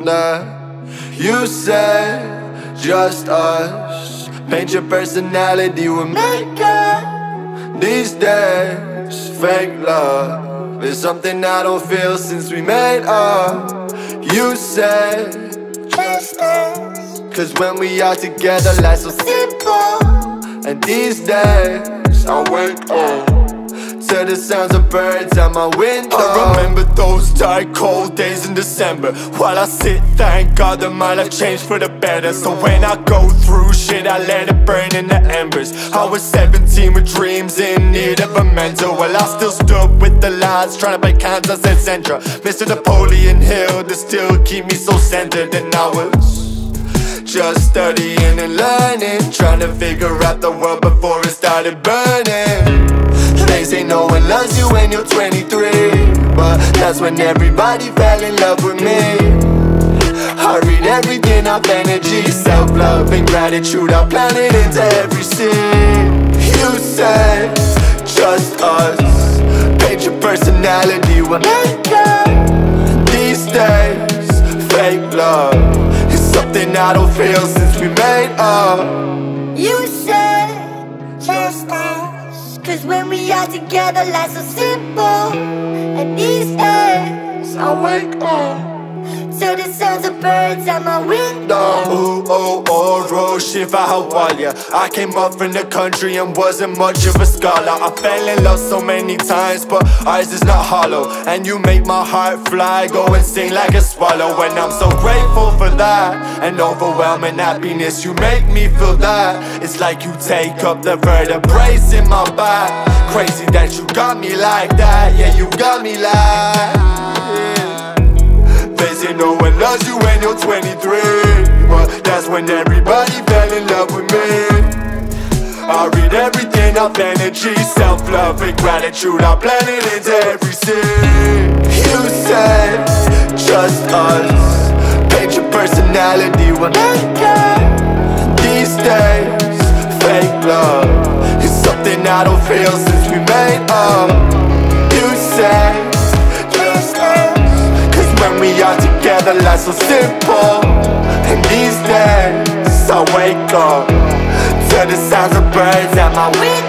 Nah, you said just us. Paint your personality with makeup. These days, fake love is something I don't feel since we made up. You said just us, 'cause when we are together, life's so simple. And these days, I wake up to the sounds of birds at my window. I remember those dark, cold days in December. While I sit, thank God that my life changed for the better. So when I go through shit, I let it burn in the embers. I was 17 with dreams in need of a mentor. Well, I still stood with the lads, trying to play Kansas and Central. Mr. Napoleon Hill to still keep me so centered. And I was just studying and learning, trying to figure out the world before it started burning. They say no one loves you when you're 23, but that's when everybody fell in love with me. I read everything off energy, self-love and gratitude, I plan it into every scene. You said just us, paint your personality with makeup. These days, fake love is something I don't feel since we made up. You said just us, 'cause when we are together, life's so simple. And these days, I wake up to the sounds of birds at my window. Oh, oh, oh, Shiva Hawalia. I came up from the country and wasn't much of a scholar. I fell in love so many times, but ours is not hollow. And you make my heart fly, go and sing like a swallow. And I'm so grateful for that, and overwhelming happiness. You make me feel that. It's like you take up the vertebrae in my back. Crazy that you got me like that. Yeah, you got me like, yeah. They say no one loves you when you're 23, but that's when everybody fell in love with me. I read everything off energy, self-love and gratitude, I plan it into every scene. You said just us, paint your personality with makeup. These days, fake love is something I don't feel since we made up. You said just us, 'cause when we are together, life's so simple. And these days, I wake up to the sounds of birds at my window.